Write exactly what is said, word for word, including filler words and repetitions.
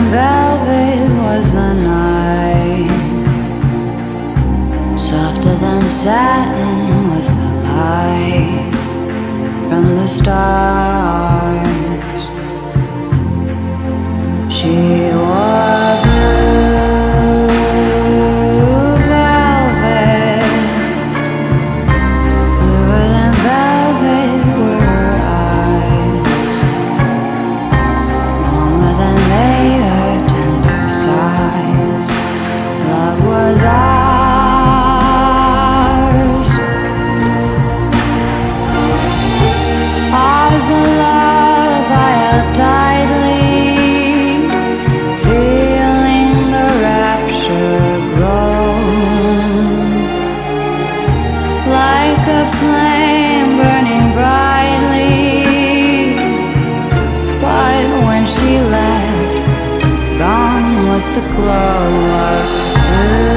and velvet was the night, softer than satin was the light from the stars. She wore blue velvet, bluer than velvet were her eyes, warmer than they, her tender sighs. Love was ours, ours the love I held tightly, like a flame burning brightly. But when she left, gone was the glow of blue.